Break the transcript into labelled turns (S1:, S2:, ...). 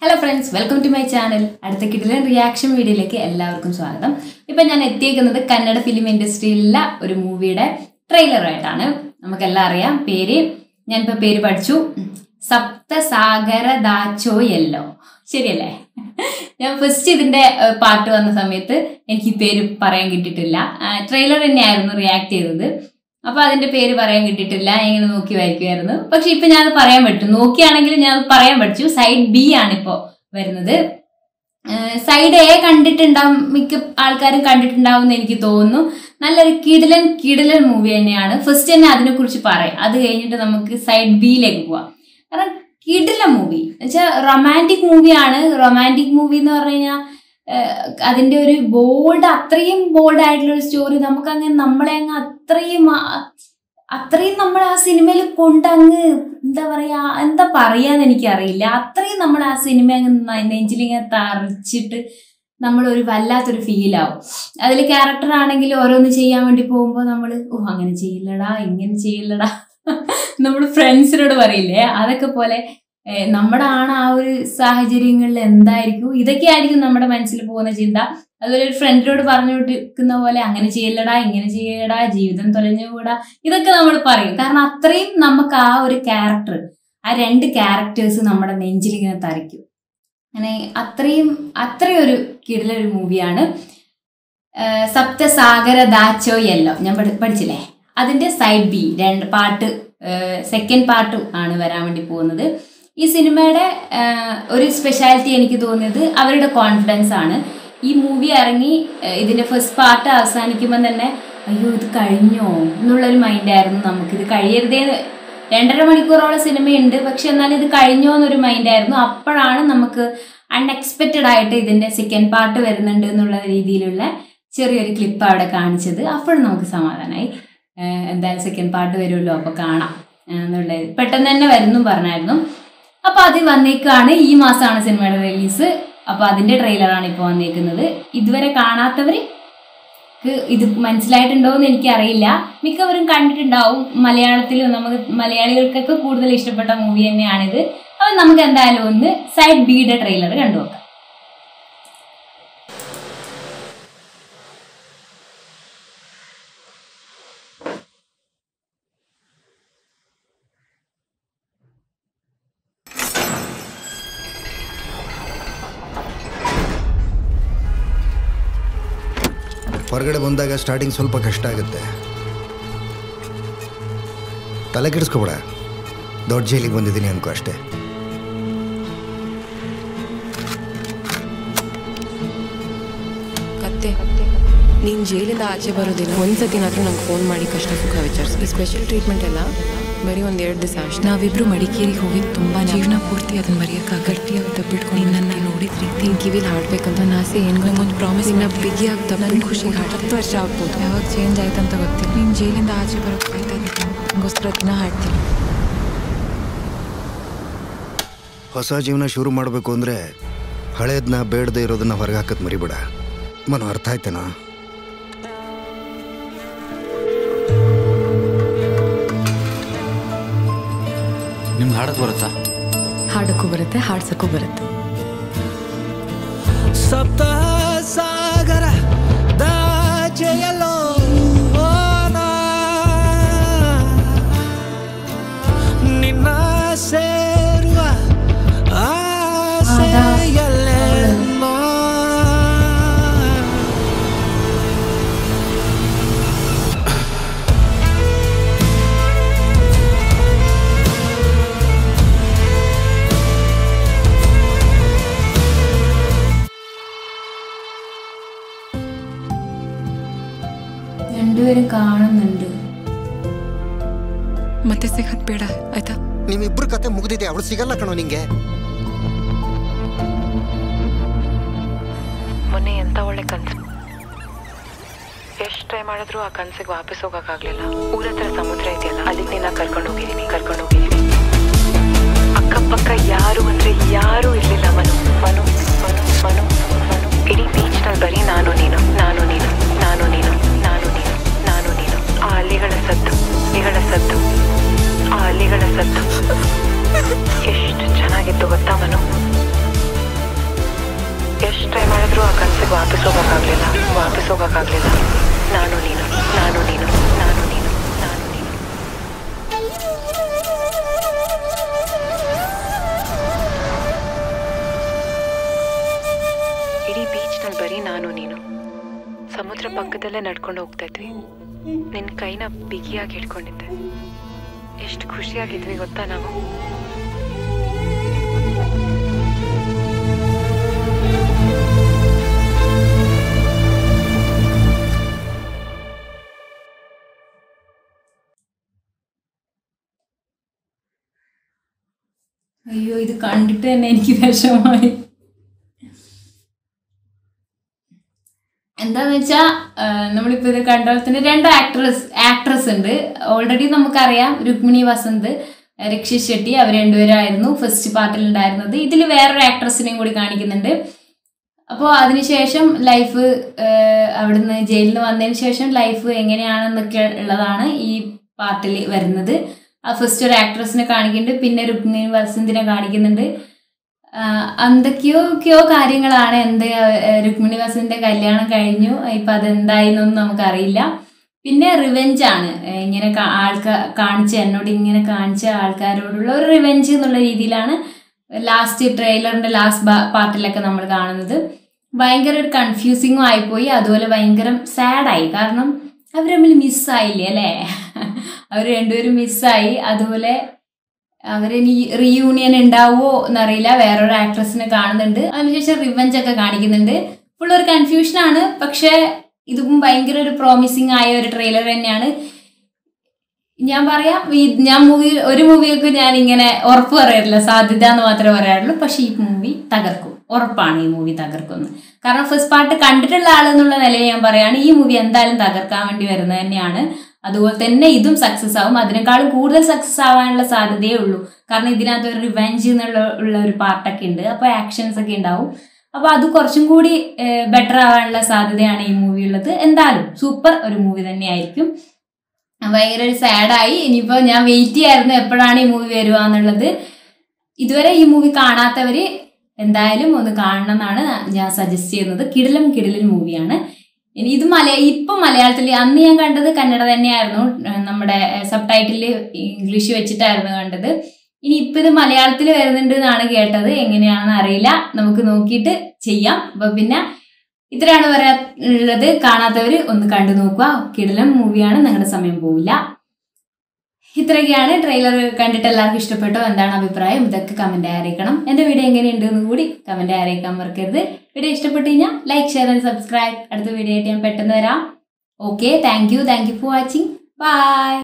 S1: Hello friends, welcome to my channel. അടുത്ത കിടിലൻ reaction വീഡിയോയിലേക്ക് എല്ലാവർക്കും സ്വാഗതം. ഇപ്പോൾ ഞാൻ എത്തിയിരിക്കുന്നത് കന്നഡ ഫിലിം ഇൻഡസ്ട്രിയിലുള്ള ഒരു മൂവിയുടെ ട്രെയിലർ ആയിട്ടാണ്. നമുക്കെല്ലാം അറിയാം പേര്. ഞാൻ ഇപ്പോൾ പേര് പഠിച്ചു. സപ്തസാഗര ദാച്ചോ യെല്ലോ. ശരിയല്ലേ? ഞാൻ ഫസ്റ്റ് ഇതിന്റെ പാർട്ട് വന്ന സമയത്ത് എനിക്ക് ഈ പേര് പറയാൻ കിട്ടിയിട്ടില്ല. ട്രെയിലർ തന്നെയായിരുന്നു റിയാക്ട് ചെയ്തത്. അപ്പോൾ അതിന്റെ പേര് പറയാൻ കിട്ടിയിട്ടില്ല. ഇങ്ങനെ നോക്കി വായിക്കുമായിരുന്നു. പക്ഷെ ഇപ്പൊ ഞാൻ പറയാൻ പറ്റും. നോക്കിയാണെങ്കിൽ ഞാൻ പറയാൻ പഠിച്ചു. സൈഡ് ബി ആണ് ഇപ്പോൾ വരുന്നത്. സൈഡ് എ കണ്ടിട്ടുണ്ടാവും, മിക്ക ആൾക്കാരും കണ്ടിട്ടുണ്ടാവും എന്ന് എനിക്ക് തോന്നുന്നു. നല്ലൊരു കിടിലൻ മൂവി തന്നെയാണ്. ഫസ്റ്റ് തന്നെ അതിനെക്കുറിച്ച് പറയാം. അത് കഴിഞ്ഞിട്ട് നമുക്ക് സൈഡ് ബിയിലേക്ക് പോവാം. കാരണം കിടിലൻ മൂവി എന്നുവെച്ചാൽ റൊമാൻറ്റിക് മൂവിയാണ്. റൊമാൻറ്റിക് മൂവി എന്ന് പറഞ്ഞു കഴിഞ്ഞാൽ അതിന്റെ ഒരു അത്രയും ബോൾഡ് ആയിട്ടുള്ള ഒരു സ്റ്റോറി നമുക്കങ്ങനെ നമ്മളെ അങ്ങ് അത്രയും നമ്മൾ ആ സിനിമയിൽ കൊണ്ടങ്ങ് എന്താ പറയാന്ന് എനിക്കറിയില്ല. അത്രയും നമ്മൾ ആ സിനിമ അങ്ങ് നെഞ്ചിലിങ്ങനെ തറിച്ചിട്ട് നമ്മളൊരു വല്ലാത്തൊരു ഫീലാവും. അതിൽ ക്യാരക്ടർ ആണെങ്കിൽ ഓരോന്ന് ചെയ്യാൻ വേണ്ടി പോകുമ്പോൾ നമ്മൾ അങ്ങനെ ചെയ്യില്ലടാ, ഇങ്ങനെ ചെയ്യില്ലടാ നമ്മൾ ഫ്രണ്ട്സിനോട് പറയില്ലേ, അതൊക്കെ പോലെ നമ്മുടെ ആ ഒരു സാഹചര്യങ്ങളിൽ എന്തായിരിക്കും, ഇതൊക്കെ ആയിരിക്കും നമ്മുടെ മനസ്സിൽ പോകുന്ന ചിന്ത. അതുപോലെ ഒരു ഫ്രണ്ടിനോട് പറഞ്ഞുകൊണ്ടിരിക്കുന്ന പോലെ അങ്ങനെ ചെയ്യലടാ, ഇങ്ങനെ ചെയ്യടാ, ജീവിതം തൊലഞ്ഞുകൂടാ, ഇതൊക്കെ നമ്മൾ പറയും. കാരണം അത്രയും നമുക്ക് ആ ഒരു ക്യാരക്ടർ, ആ രണ്ട് ക്യാരക്ടേഴ്സ് നമ്മുടെ നെഞ്ചിലിങ്ങനെ തറയ്ക്കും. അങ്ങനെ അത്രയും ഒരു കിടിലൊരു മൂവിയാണ് സപ്തസാഗര ദാച്ചോ യെല്ലോ. ഞാൻ പഠിച്ചില്ലേ? അതിന്റെ സൈഡ് ബി രണ്ട് പാർട്ട്, സെക്കൻഡ് പാർട്ട് ആണ് വരാൻ വേണ്ടി പോകുന്നത്. ഈ സിനിമയുടെ ഒരു സ്പെഷ്യാലിറ്റി എനിക്ക് തോന്നിയത് അവരുടെ കോൺഫിഡൻസ് ആണ്. ഈ മൂവി ഇറങ്ങി ഇതിന്റെ ഫസ്റ്റ് പാർട്ട് അവസാനിക്കുമ്പോൾ തന്നെ അയ്യോ ഇത് കഴിഞ്ഞോ എന്നുള്ളൊരു മൈൻഡായിരുന്നു നമുക്ക്. ഇത് കഴിയരുതേ, 2.5 മണിക്കൂറോളം സിനിമയുണ്ട്, പക്ഷെ എന്നാലും ഇത് കഴിഞ്ഞോ എന്നൊരു മൈൻഡായിരുന്നു. അപ്പോഴാണ് നമുക്ക് അൺഎക്സ്പെക്റ്റഡ് ആയിട്ട് ഇതിന്റെ സെക്കൻഡ് പാർട്ട് വരുന്നുണ്ട് എന്നുള്ള രീതിയിലുള്ള ചെറിയൊരു ക്ലിപ്പ് അവിടെ കാണിച്ചത്. അപ്പോഴും നമുക്ക് സമാധാനമായി. എന്തായാലും സെക്കൻഡ് പാർട്ട് വരുമല്ലോ, അപ്പോൾ കാണാം എന്നുള്ളത്. പെട്ടെന്ന് തന്നെ വരുന്നു പറഞ്ഞായിരുന്നു. അപ്പൊ അത് വന്നേക്കാണ്. ഈ മാസമാണ് സിനിമയുടെ റിലീസ്. അപ്പൊ അതിന്റെ ട്രെയിലറാണ് ഇപ്പോൾ വന്നേക്കുന്നത്. ഇതുവരെ കാണാത്തവർക്ക് ഇത് മനസ്സിലായിട്ടുണ്ടോ എന്ന് എനിക്കറിയില്ല. മിക്കവരും കണ്ടിട്ടുണ്ടാവും. മലയാളത്തിലും നമുക്ക് മലയാളികൾക്കൊക്കെ കൂടുതൽ ഇഷ്ടപ്പെട്ട മൂവി തന്നെയാണിത്. അപ്പൊ നമുക്ക് എന്തായാലും ഒന്ന് സൈഡ് ബിയുടെ ട്രെയിലർ കണ്ടുനോക്കാം.
S2: ಹೊರಗಡೆ ಬಂದಾಗ ಸ್ಟಾರ್ಟಿಂಗ್ ಸ್ವಲ್ಪ ಕಷ್ಟ ಆಗುತ್ತೆ. ತಲೆ ಕೆಡಿಸ್ಕೊಬೇಡ, ದೊಡ್ಡ ಜೈಲಿಗೆ ಬಂದಿದ್ದೀನಿ ಅನ್ಕೋ ಅಷ್ಟೇ.
S3: ಕತ್ತೆ, ನೀನು ಜೈಲಿಂದ ಆಚೆ ಬರೋದಿಲ್ಲ ಒಂದ್ಸತಿನಾದ್ರೂ ನಂಗೆ ಫೋನ್ ಮಾಡಿ ಕಷ್ಟ ಸುಖ ವಿಚಾರಿಸಿ. ಈ ಸ್ಪೆಷಲ್ ಟ್ರೀಟ್ಮೆಂಟ್ ಎಲ್ಲ ಬರೀ 1-2 ದಿವಸ ಅಷ್ಟೇ. ನಾವಿಬ್ರು ಮಡಿಕೇರಿಗೆ ಹೋಗಿ ತುಂಬ ಜೀವನ ಪೂರ್ತಿ ಅದನ್ನ ಮರೆಯೋಕ್ಕಾಗ ಗಟ್ಟಿಯಾಗಿ ತಬ್ಬಿಟ್ಕೊಂಡು ನನ್ನ ನೋಡಿದ ರೀತಿ ಕಿವಿಲಿ ಹಾಡ್ಬೇಕಂತ ನಾಸೆ ಒಂದು ಪ್ರಾಮಿಸ್ ಇನ್ನ ಬಿಗಿಯಾಗಿ ತಬ್ಬಿ ಖುಷಿಗೆ 10 ವರ್ಷ ಆಗ್ಬೋದು. ಯಾವಾಗ ಚೇಂಜ್ ಆಯ್ತಂತ ಗೊತ್ತಿಲ್ಲ. ನೀನು ಜೈಲಿಂದ ಆಚೆ ಬರೋಕ್ಕೆ ಕಾಯ್ತಾ ಇದ್ದೀನಿ. ನಂಗೋಸ್ಕರ ದಿನ ಹಾಡ್ತೀನಿ.
S2: ಹೊಸ ಜೀವನ ಶುರು ಮಾಡಬೇಕು ಅಂದರೆ ಹಳೇದನ್ನ ಬೇಡದೆ ಇರೋದನ್ನ ಹೊರಗೆ ಹಾಕತ್ ಮರಿಬೇಡ. ಮನ ಅರ್ಥ ಆಯ್ತೇನಾ?
S4: ನಿಮ್ಗೆ ಹಾಡಕ್ಕೆ ಬರುತ್ತಾ?
S3: ಹಾಡಕ್ಕೂ ಬರುತ್ತೆ, ಹಾಡ್ಸಕ್ಕೂ ಬರುತ್ತೆ.
S5: ಸಪ್ತಸಾಗರ ದಾಚೋ യെല്ലോ ನಿನ್ನ ಸೇರುವ ಆಸೆಯಲ್ಲೆನ್ನೋ
S1: രണ്ടുപേരും കാണുന്നുണ്ട്.
S3: ಮತ್ತೆ ಸಿಗತ್ ಬೇಡ ಆಯ್ತಾ?
S2: ನಿಮ್ಮಿಬ್ರು ಕತೆ ಮುಗಿದಿದೆ, ಅವಳು ಸಿಗಲ್ಲ ಕಣೋ ನಿಂಗೆ.
S3: ಮೊನ್ನೆ ಎಂತ ಒಳ್ಳೆ ಕನ್ಸು. ಎಷ್ಟು ಟ್ರೈ ಮಾಡಿದ್ರು ಆ ಕನ್ಸಿಗೆ ವಾಪಸ್ ಹೋಗಕ್ಕಾಗ್ಲಿಲ್ಲ. ಊರತ್ರ ಸಮುದ್ರ ಇದೆಯಲ್ಲ, ಅಲ್ಲಿಗೆ ನಿನ್ನ ಕರ್ಕೊಂಡು ಹೋಗಿದ್ದೀನಿ. ಅಕ್ಕಪಕ್ಕ ಯಾರು ಅಂದ್ರೆ ಯಾರೂ ಇರ್ಲಿಲ್ಲ. ಮನು ಇಡೀ ಬೀಚ್ ನಲ್ಲಿ ಬರೀ ನಾನು ನೀನು. ಆ ಅಲೆಗಳ ಸದ್ದು ಎಷ್ಟು ಚೆನ್ನಾಗಿತ್ತು ಗೊತ್ತಾ ಮನು? ಪಾಸ್ಟಿಗೆ ವಾಪಸ್ ಹೋಗೋಕ್ಕಾಗಲಿಲ್ಲ ನಾನು ನೀನು ನಾನು ನೀನು ನಾನು ನೀನು ನಾನು ನೀನು. ಇಡೀ ಬೀಚ್ನಲ್ಲಿ ಬರೀ ನಾನು ನೀನು ಸಮುದ್ರ ಪಕ್ಕದಲ್ಲೇ ನಡ್ಕೊಂಡು ಹೋಗ್ತಾ ಇದ್ವಿ. ನಿನ್ನ ಕೈನ ಬಿಗಿಯಾಗಿ ಹಿಡ್ಕೊಂಡಿದ್ದೆ. ಎಷ್ಟು ಖುಷಿಯಾಗಿದ್ವಿ ಗೊತ್ತಾ ನಾವು.
S1: അയ്യോ, ഇത് കണ്ടിട്ട് തന്നെ എനിക്ക് വിഷമമായി. എന്താന്ന് വെച്ചാൽ നമ്മളിപ്പോൾ ഇത് കണ്ട പോലെ തന്നെ 2 ആക്ട്രസ് ഉണ്ട്. ഓൾറെഡി നമുക്കറിയാം, രുക്മിണി വസന്ത്, രക്ഷിത് ഷെട്ടി, അവർ രണ്ടുപേരായിരുന്നു ഫസ്റ്റ് പാർട്ടിൽ ഉണ്ടായിരുന്നത്. ഇതിൽ വേറൊരു ആക്ട്രസിനെയും കൂടി കാണിക്കുന്നുണ്ട്. അപ്പോൾ അതിനുശേഷം ലൈഫ്, അവിടുന്ന് ജയിലിൽ നിന്ന് വന്നതിന് ശേഷം ലൈഫ് എങ്ങനെയാണെന്നൊക്കെ ഉള്ളതാണ് ഈ പാർട്ടിൽ വരുന്നത്. ഫസ്റ്റ് ഒരു ആക്ട്രസിനെ കാണിക്കുന്നുണ്ട്, പിന്നെ രുക്മിണി വസന്തിനെ കാണിക്കുന്നുണ്ട്. എന്തൊക്കെയോ കാര്യങ്ങളാണ്. രുക്മിണി വസന്തിന്റെ കല്യാണം കഴിഞ്ഞു, ഇപ്പം അതെന്തായെന്നൊന്നും നമുക്കറിയില്ല. പിന്നെ റിവെഞ്ചാണ്, ഇങ്ങനെ എന്നോട് ഇങ്ങനെ കാണിച്ച ആൾക്കാരോടുള്ള ഒരു റിവെഞ്ച് എന്നുള്ള രീതിയിലാണ് ലാസ്റ്റ് ട്രെയിലറിന്റെ ലാസ്റ്റ് പാർട്ടിലൊക്കെ നമ്മൾ കാണുന്നത്. ഭയങ്കര ഒരു കൺഫ്യൂസിങ്ങും ആയിപ്പോയി, അതുപോലെ ഭയങ്കര സാഡായി. കാരണം അവർ തമ്മിൽ മിസ്സായില്ലേ അല്ലേ, അവർ രണ്ടുപേരും മിസ്സായി. അതുപോലെ അവരിനി റീയൂണിയൻ ഉണ്ടാവുമോ എന്നറിയില്ല. വേറൊരു ആക്ട്രസിനെ കാണുന്നുണ്ട്, അതിനുശേഷം റിവെഞ്ച് ഒക്കെ കാണിക്കുന്നുണ്ട്. ഫുൾ ഒരു കൺഫ്യൂഷനാണ്. പക്ഷേ ഇതും ഭയങ്കര ഒരു പ്രോമിസിങ് ആയ ഒരു ട്രെയിലർ തന്നെയാണ്. ഞാൻ പറയാം, ഒരു മൂവിയൊക്കെ ഞാൻ ഇങ്ങനെ ഉറപ്പ് പറയാറില്ല, സാധ്യത എന്ന് മാത്രമേ പറയാറുള്ളൂ. പക്ഷെ ഈ മൂവി തകർക്കും, ഉറപ്പാണ് ഈ മൂവി തകർക്കുമെന്ന്. കാരണം ഫസ്റ്റ് പാർട്ട് കണ്ടിട്ടുള്ള ആളെന്നുള്ള നിലയിൽ ഞാൻ പറയുകയാണ്, ഈ മൂവി എന്തായാലും തകർക്കാൻ വേണ്ടി വരുന്നത് തന്നെയാണ്. അതുപോലെ തന്നെ ഇതും സക്സസ് ആവും, അതിനേക്കാളും കൂടുതൽ സക്സസ് ആവാനുള്ള സാധ്യതയേ ഉള്ളൂ. കാരണം ഇതിനകത്ത് ഒരു റിവെഞ്ച് എന്നുള്ള ഒരു പാർട്ടൊക്കെ ഉണ്ട്, അപ്പോൾ ആക്ഷൻസ് ഒക്കെ ഉണ്ടാവും. അപ്പോൾ അത് കുറച്ചും കൂടി ബെറ്റർ ആവാനുള്ള സാധ്യതയാണ് ഈ മൂവി ഉള്ളത്. എന്തായാലും സൂപ്പർ ഒരു മൂവി തന്നെയായിരിക്കും. ഭയങ്കര ഒരു സാഡായി. ഇനിയിപ്പോൾ ഞാൻ വെയിറ്റ് ചെയ്യായിരുന്നു എപ്പോഴാണ് ഈ മൂവി വരിക എന്നുള്ളത്. ഇതുവരെ ഈ മൂവി കാണാത്തവർ എന്തായാലും ഒന്ന് കാണണം എന്നാണ് ഞാൻ സജസ്റ്റ് ചെയ്യുന്നത്. കിടിലൻ മൂവിയാണ്. ഇനി ഇത് ഇപ്പം മലയാളത്തിൽ, അന്ന് ഞാൻ കണ്ടത് കന്നഡ തന്നെയായിരുന്നു, നമ്മുടെ സബ് ടൈറ്റിൽ ഇംഗ്ലീഷ് വെച്ചിട്ടായിരുന്നു കണ്ടത്. ഇനി ഇപ്പം ഇത് മലയാളത്തിൽ വരുന്നുണ്ട് എന്നാണ് കേട്ടത്, എങ്ങനെയാണെന്ന് അറിയില്ല, നമുക്ക് നോക്കിയിട്ട് ചെയ്യാം. അപ്പം പിന്നെ ഇത്രയാണ് പറയാനുള്ളത്. കാണാത്തവർ ഒന്ന് കണ്ടു നോക്കുക, കിടിലൻ മൂവിയാണ്, നിങ്ങളുടെ സമയം പോവില്ല. ഇത്രയൊക്കെയാണ്. ട്രെയിലർ കണ്ടിട്ട് എല്ലാവർക്കും ഇഷ്ടപ്പെട്ടോ, എന്താണ് അഭിപ്രായം, ഇതൊക്കെ കമൻറ്റായി അറിയിക്കണം. എൻ്റെ വീഡിയോ എങ്ങനെയുണ്ട് എന്ന് കൂടി കമൻറ്റായി അറിയിക്കാൻ മറക്കരുത്. വീഡിയോ ഇഷ്ടപ്പെട്ട് കഴിഞ്ഞാൽ ലൈക്ക്, ഷെയർ ആൻഡ് സബ്സ്ക്രൈബ്. അടുത്ത വീഡിയോ ആയിട്ട് ഞാൻ പെട്ടെന്ന് വരാം. Okay, thank you for watching. By.